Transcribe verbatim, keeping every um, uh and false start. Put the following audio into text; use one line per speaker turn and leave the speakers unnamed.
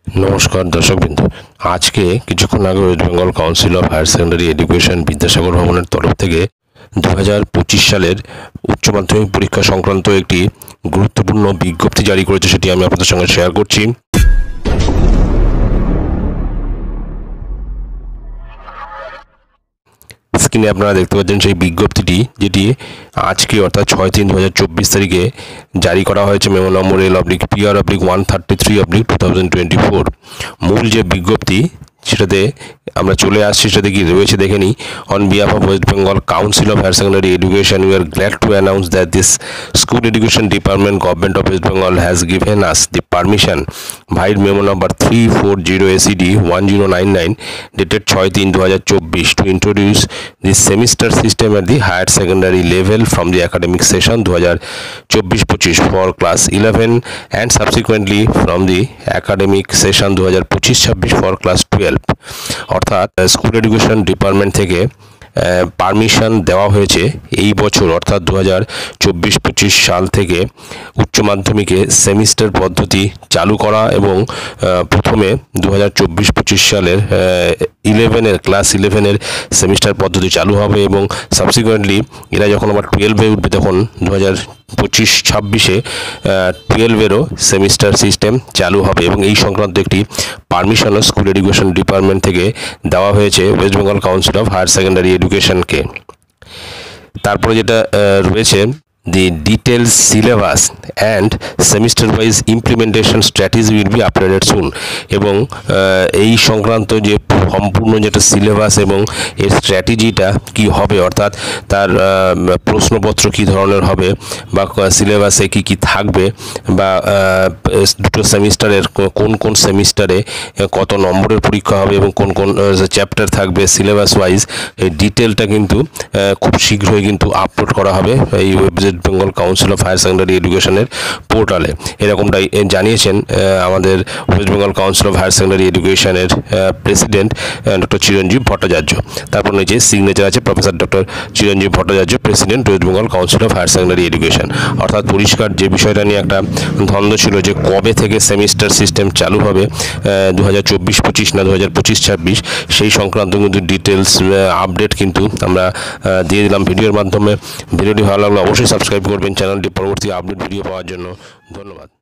नमस्कार दर्शकबिंदु आज के কিছুক্ষণ আগে West Bengal council of higher secondary education Bidyasagar ভবনের তরফ থেকে দু হাজার পঁচিশ সালের উচ্চ মাধ্যমিক পরীক্ষা সংক্রান্ত একটি গুরুত্বপূর্ণ বিজ্ঞপ্তি জারি করেছে, সেটি আমি আপনাদের সঙ্গে শেয়ার করছি। স্ক্রিনে আপনারা দেখতে পাচ্ছেন সেই বিজ্ঞপ্তিটি, যেটি আজকে অর্থাৎ ছয় তিন দু হাজার চব্বিশ তারিখে জারি করা হয়েছে। Memo number L oblique PR oblique one thirty three oblique two thousand twenty four. মূল যে বিজ্ঞপ্তি সেটাতে আমরা চলে আসছি, সেটাতে কি রয়েছে দেখে নিই। On behalf of West Bengal council of higher secondary education, we are glad to announce that this school education department government of West Bengal has given us the permission vide memo number three four zero ACD one zero nine nine dated ছয় তিন দু হাজার চব্বিশ to introduce this semester system at the higher secondary level from the academic session দু হাজার চব্বিশ পঁচিশ for class eleven and subsequently from the academic session দু হাজার পঁচিশ ছাব্বিশ for class twelve। অর্থাৎ স্কুল এডুকেশন ডিপার্টমেন্ট থেকে পারমিশন দেওয়া হয়েছে এই বছর অর্থাৎ দু হাজার চব্বিশ পঁচিশ সাল থেকে উচ্চ মাধ্যমিকে সেমিস্টার পদ্ধতি চালু করা, এবং প্রথমে দু হাজার চব্বিশ পঁচিশ সালের ইলেভেনের ক্লাস ইলেভেনের সেমিস্টার পদ্ধতি চালু হবে, এবং সাবসিকুয়েন্টলি এরা যখন আবার টুয়েলভে উঠবে তখন দু হাজার পঁচিশ ছাব্বিশে টুয়েলভেরও সেমিস্টার সিস্টেম চালু হবে। এবং এই সংক্রান্ত একটি পারমিশনও স্কুল এডুকেশন ডিপার্টমেন্ট থেকে দেওয়া হয়েছে West Bengal council of higher secondary এডুকেশনকে। তারপরে যেটা রয়েছে, the detailed syllabus and semester wise implementation strategy will be uploaded soon। এবং এই সংক্রান্ত যে সম্পূর্ণ যেটা সিলেবাস এবং এর স্ট্র্যাটেজিটা কি হবে, অর্থাৎ তার প্রশ্নপত্র কি ধরনের হবে বা সিলেবাসে কি কি থাকবে, বা দুটো সেমিস্টারের কোন কোন সেমিস্টারে কত নম্বরের পরীক্ষা হবে এবং কোন কোন চ্যাপ্টার থাকবে সিলেবাস ওয়াইজ, এই ডিটেলটা কিন্তু খুব শীঘ্রই কিন্তু আপলোড করা হবে এই website Bengal council of higher secondary এডুকেশনের পোর্টালে। এরকমটাই জানিয়েছেন আমাদের West Bengal council of higher secondary এডুকেশনের প্রেসিডেন্ট ডক্টর চিরঞ্জীব ভট্টাচার্য। তারপর নিচে সিগনেচার আছে professor doctor Chiranjib Bhattacharya, president West Bengal council of higher secondary education. অর্থাৎ পরিষ্কার যে বিষয়টা নিয়ে একটা দ্বন্দ্ব ছিল যে কবে থেকে সেমিস্টার সিস্টেম চালু হবে, দু হাজার চব্বিশ পঁচিশ না দু হাজার পঁচিশ ছাব্বিশ, সেই সংক্রান্ত কিন্তু ডিটেলস আপডেট কিন্তু আমরা দিয়ে দিলাম ভিডিওর মাধ্যমে। ভিডিওটি ভালো লাগলে অবশ্যই সাবস্ক্রাইব করবেন চ্যানেলটি পরবর্তী আপডেট ভিডিও পাওয়ার জন্য। ধন্যবাদ।